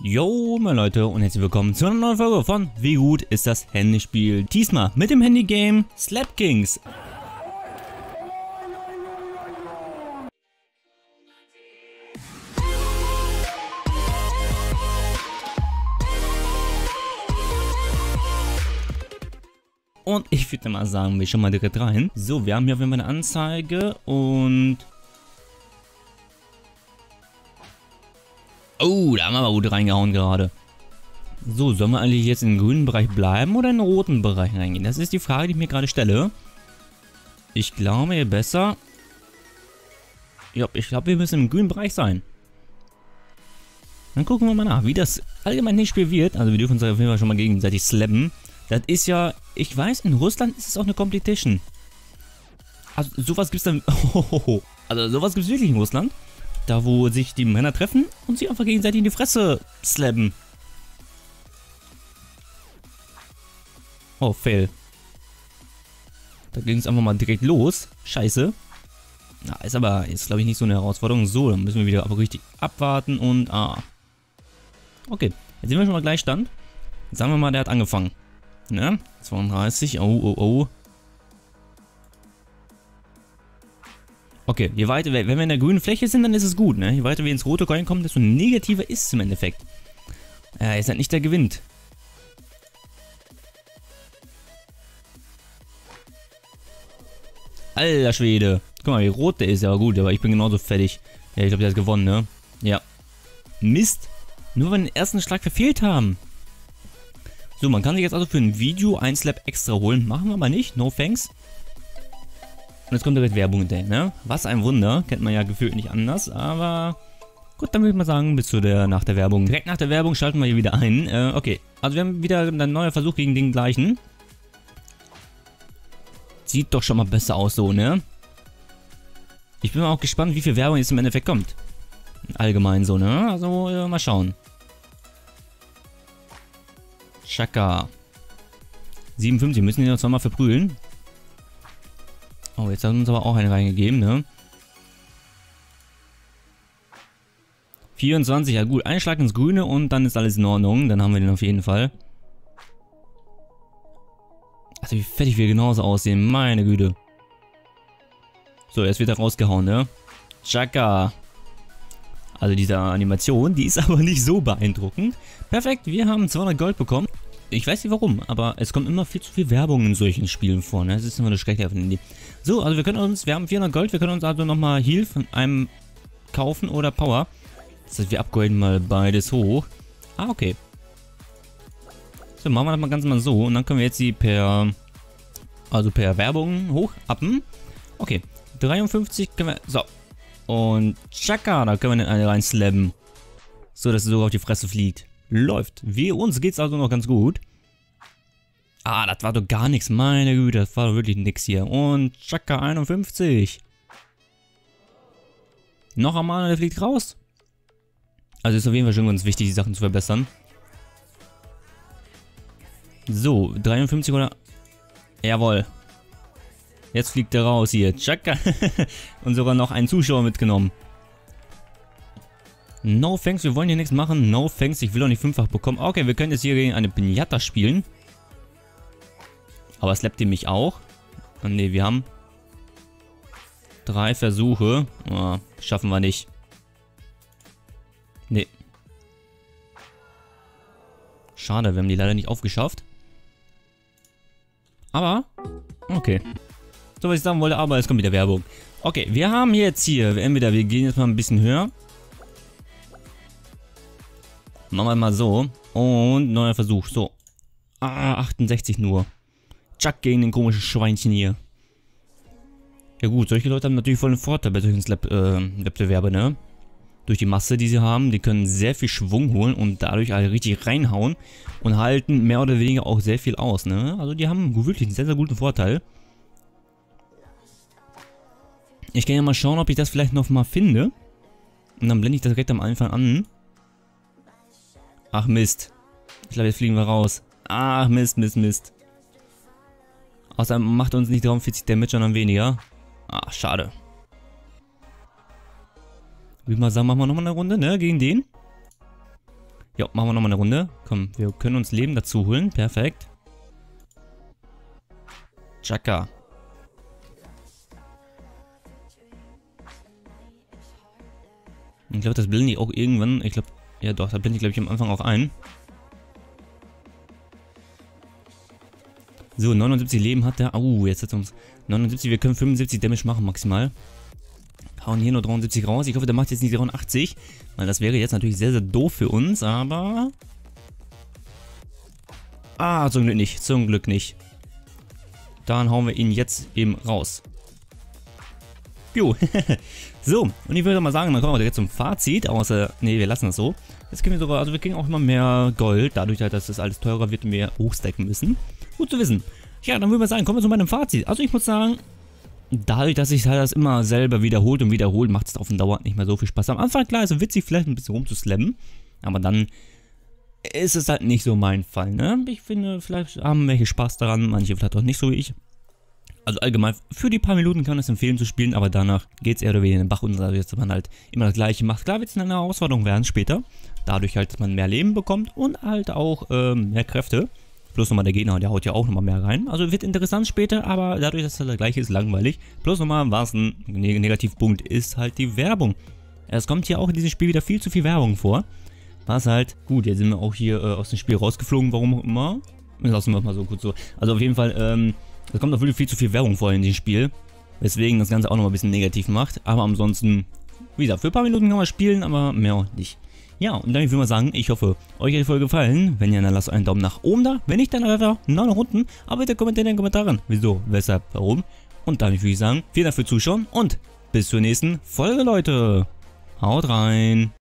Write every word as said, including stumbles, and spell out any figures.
Yo, meine Leute, und herzlich willkommen zu einer neuen Folge von Wie gut ist das Handyspiel? Diesmal mit dem Handygame Slap Kings. Und ich würde mal sagen, wir schauen mal direkt rein. So, wir haben hier auf jeden Fall eine Anzeige und... Oh, da haben wir aber gut reingehauen gerade. So, sollen wir eigentlich jetzt im grünen Bereich bleiben oder in den roten Bereich reingehen? Das ist die Frage, die ich mir gerade stelle. Ich glaube, besser... Ja, ich glaube, wir müssen im grünen Bereich sein. Dann gucken wir mal nach, wie das allgemein nicht Spiel wird. Also wir dürfen uns auf jeden Fall schon mal gegenseitig slappen. Das ist ja... Ich weiß, in Russland ist es auch eine Competition. Also sowas gibt es dann... Also sowas gibt es wirklich in Russland. Da, wo sich die Männer treffen und sich einfach gegenseitig in die Fresse slappen. Oh, fail. Da ging es einfach mal direkt los. Scheiße. Na, ist aber, ist glaube ich nicht so eine Herausforderung. So, dann müssen wir wieder aber richtig abwarten und, ah. Okay, jetzt sind wir schon mal Gleichstand. Sagen wir mal, der hat angefangen. Ne? zweiunddreißig, oh, oh, oh. Okay, je weiter, wenn wir in der grünen Fläche sind, dann ist es gut, ne? Je weiter wir ins rote Coin kommen, desto negativer ist es im Endeffekt. Ja, ist halt nicht der gewinnt. Alter Schwede. Guck mal, wie rot der ist, ja gut, aber ich bin genauso fertig. Ja, ich glaube, der hat gewonnen, ne? Ja. Mist. Nur weil wir den ersten Schlag verfehlt haben. So, man kann sich jetzt also für ein Video ein Slap extra holen. Machen wir aber nicht, no thanks. Und jetzt kommt direkt Werbung hinterher, ne? Was ein Wunder. Kennt man ja gefühlt nicht anders, aber... Gut, dann würde ich mal sagen, bis zu der, nach der Werbung. Direkt nach der Werbung schalten wir hier wieder ein. Äh, okay. Also wir haben wieder einen neuen Versuch gegen den gleichen. Sieht doch schon mal besser aus so, ne? Ich bin mal auch gespannt, wie viel Werbung jetzt im Endeffekt kommt. Allgemein so, ne? Also, äh, mal schauen. Chaka. siebenundfünfzig, müssen die noch zweimal verprügeln. Oh, jetzt hat uns aber auch eine reingegeben, ne? vierundzwanzig, ja gut. Ein Schlag ins Grüne und dann ist alles in Ordnung. Dann haben wir den auf jeden Fall. Also wie fertig wir genauso aussehen. Meine Güte. So, jetzt wird er rausgehauen, ne? Chaka. Also diese Animation, die ist aber nicht so beeindruckend. Perfekt, wir haben zweihundert Gold bekommen. Ich weiß nicht warum, aber es kommt immer viel zu viel Werbung in solchen Spielen vor, ne? Das ist immer eine schlechte Idee. So, also wir können uns, wir haben vierhundert Gold, wir können uns also nochmal Heal von einem kaufen oder Power. Das heißt, wir upgraden mal beides hoch. Ah, okay. So, machen wir das mal ganz mal so und dann können wir jetzt die per, also per Werbung hoch uppen. Okay, dreiundfünfzig können wir, so. Und tschakka, da können wir den einen rein slabben. So, dass er sogar auf die Fresse fliegt. Läuft. Wir, uns geht's also noch ganz gut. Ah, das war doch gar nichts. Meine Güte, das war doch wirklich nix hier. Und tschakka, einundfünfzig. Noch einmal und der fliegt raus. Also ist auf jeden Fall schon ganz wichtig, die Sachen zu verbessern. So, dreiundfünfzig oder... Jawohl. Jetzt fliegt er raus hier. Tschakka. Und sogar noch einen Zuschauer mitgenommen. No thanks, wir wollen hier nichts machen. No thanks, ich will auch nicht fünffach bekommen. Okay, wir können jetzt hier gegen eine Pinata spielen. Aber slappt ihr mich auch? Oh, ne, wir haben drei Versuche. Oh, schaffen wir nicht. Ne. Schade, wir haben die leider nicht aufgeschafft. Aber, okay. So, was ich sagen wollte, aber es kommt wieder Werbung. Okay, wir haben jetzt hier, entweder wir gehen jetzt mal ein bisschen höher. Machen wir mal so. Und neuer Versuch. So. Ah, achtundsechzig nur. Chuck gegen den komischen Schweinchen hier. Ja gut, solche Leute haben natürlich voll einen Vorteil bei solchen Slap-Wettbewerben, äh, ne? Durch die Masse, die sie haben, die können sehr viel Schwung holen und dadurch halt richtig reinhauen. Und halten mehr oder weniger auch sehr viel aus, ne? Also die haben wirklich einen sehr, sehr guten Vorteil. Ich kann ja mal schauen, ob ich das vielleicht noch mal finde. Und dann blende ich das direkt am Anfang an. Ach Mist. Ich glaube, jetzt fliegen wir raus. Ach Mist, Mist, Mist. Außerdem macht er uns nicht dreiundvierzig Damage, sondern weniger. Ach, schade. Würde ich mal sagen, machen wir nochmal eine Runde, ne? Gegen den. Ja, machen wir nochmal eine Runde. Komm, wir können uns Leben dazu holen. Perfekt. Chaka. Ich glaube, das bilden die auch irgendwann. Ich glaube, ja doch, da blende ich glaube ich am Anfang auch ein. So, neunundsiebzig Leben hat der. Oh, jetzt hat er uns neunundsiebzig. Wir können fünfundsiebzig Damage machen maximal. Hauen hier nur dreiundsiebzig raus. Ich hoffe, der macht jetzt nicht dreiundachtzig. Weil das wäre jetzt natürlich sehr, sehr doof für uns, aber... Ah, zum Glück nicht. Zum Glück nicht. Dann hauen wir ihn jetzt eben raus. Jo. So, und ich würde mal sagen, dann kommen wir direkt zum Fazit. Außer, nee, wir lassen das so. Jetzt kriegen wir sogar, also wir kriegen auch immer mehr Gold. Dadurch, dass das alles teurer wird und wir hochstacken müssen. Gut zu wissen. Ja, dann würde ich sagen, kommen wir zu meinem Fazit. Also ich muss sagen... Dadurch, dass sich halt das immer selber wiederholt und wiederholt, macht es auf den Dauer nicht mehr so viel Spaß. Am Anfang, klar, ist es witzig, vielleicht ein bisschen rumzuslammen, aber dann ist es halt nicht so mein Fall, ne? Ich finde, vielleicht haben welche Spaß daran, manche vielleicht auch nicht so wie ich. Also allgemein, für die paar Minuten kann ich es empfehlen zu spielen, aber danach geht es eher oder weniger in den Bach und dadurch, dass man halt immer das Gleiche macht. Klar wird es eine Herausforderung werden später, dadurch halt, dass man mehr Leben bekommt und halt auch ähm, mehr Kräfte. Plus nochmal der Gegner, der haut ja auch nochmal mehr rein. Also wird interessant später, aber dadurch, dass es das gleiche ist, langweilig. Plus nochmal, was ein Negativpunkt ist, halt die Werbung. Es kommt hier auch in diesem Spiel wieder viel zu viel Werbung vor. Was halt, gut, jetzt sind wir auch hier äh, aus dem Spiel rausgeflogen, warum auch immer. Lassen wir mal so kurz so. Also auf jeden Fall, ähm, es kommt auch wirklich viel zu viel Werbung vor in diesem Spiel. Weswegen das Ganze auch nochmal ein bisschen negativ macht. Aber ansonsten, wie gesagt, für ein paar Minuten kann man spielen, aber mehr auch nicht. Ja, und dann würde ich mal sagen, ich hoffe, euch hat die Folge gefallen. Wenn ja, dann lasst einen Daumen nach oben da. Wenn nicht, dann einfach einen Daumen nach unten. Aber bitte kommentiert in den Kommentaren, wieso, weshalb, warum. Und dann würde ich sagen, vielen Dank fürs Zuschauen und bis zur nächsten Folge, Leute. Haut rein.